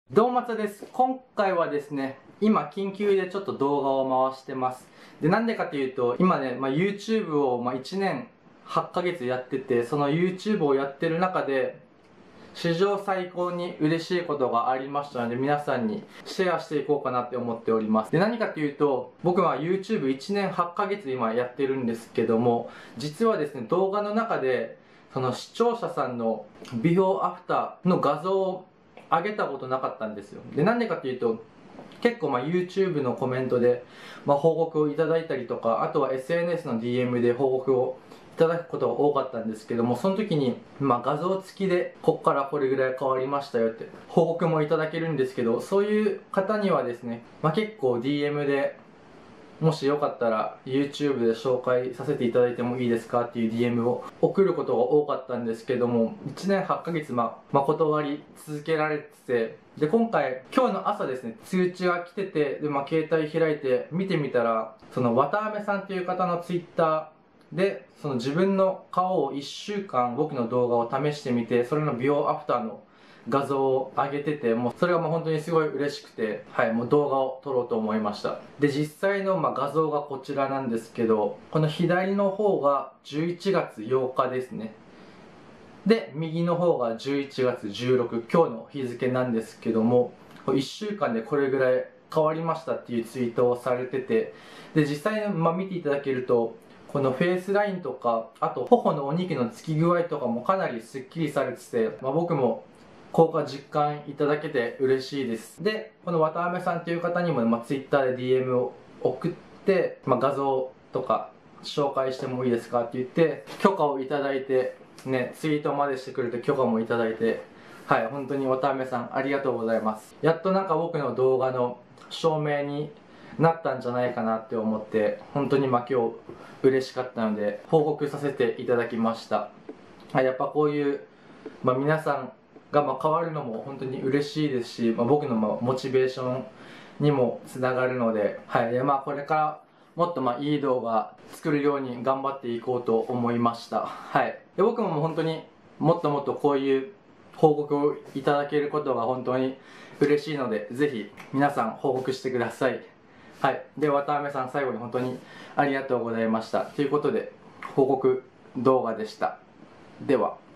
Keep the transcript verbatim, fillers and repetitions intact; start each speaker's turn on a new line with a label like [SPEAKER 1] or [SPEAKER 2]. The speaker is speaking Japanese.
[SPEAKER 1] どうもつです。今回はですね、今緊急でちょっと動画を回してます。で、なんでかというと、今ね、まあ、YouTube をまあいちねんはちかげつやってて、その YouTube をやってる中で、史上最高に嬉しいことがありましたので、皆さんにシェアしていこうかなって思っております。で、何かというと、僕は ユーチューブいちねんはちかげつ今やってるんですけども、実はですね、動画の中で、その視聴者さんのビフォーアフターの画像を上げたことなかったんですよ。で、なんでかっていうと、結構まあ YouTube のコメントで、まあ、報告をいただいたりとか、あとは エスエヌエス の ディーエム で報告をいただくことが多かったんですけども、その時に、まあ、画像付きでこっからこれぐらい変わりましたよって報告もいただけるんですけど、そういう方にはですね、まあ、結構 ディーエム でもしよかったら YouTube で紹介させていただいてもいいですかっていう ディーエム を送ることが多かったんですけども、いちねんはちかげつまあ、まあ、断り続けられてて、で、今回、今日の朝ですね、通知が来てて、で、まあ、携帯開いて見てみたら、その、わたあめさんっていう方の Twitter で、その自分の顔をいっしゅうかん僕の動画を試してみて、それのビフォーアフターの画像を上げてて、もうそれがもう本当にすごい嬉しくて、はい、もう動画を撮ろうと思いました。で、実際のまあ画像がこちらなんですけど、この左の方がじゅういちがつようかですね。で、右の方がじゅういちがつじゅうろく、今日の日付なんですけども、いっしゅうかんでこれぐらい変わりましたっていうツイートをされてて、で、実際、まあ、見ていただけると、このフェイスラインとか、あと頬のお肉のつき具合とかもかなりスッキリされてて、まあ、僕も効果実感いただけて嬉しいです。で、このわたあめさんという方にも、まあ、Twitter で ディーエム を送って、まあ、画像とか紹介してもいいですかって言って、許可をいただいて、ね、ツイートまでしてくれて許可もいただいて、はい、本当にわたあめさんありがとうございます。やっとなんか僕の動画の証明になったんじゃないかなって思って、本当にまあ今日嬉しかったので、報告させていただきました。はい、やっぱこういう、まあ、皆さんがまあ変わるのも本当に嬉しいですし、まあ、僕のまあモチベーションにもつながるので、はい、でまあこれからもっとまあいい動画作るように頑張っていこうと思いました。はい。で僕ももう本当にもっともっとこういう報告をいただけることが本当に嬉しいので、ぜひ皆さん報告してください。はい。で、わたあめさん最後に本当にありがとうございました。ということで、報告動画でした。では。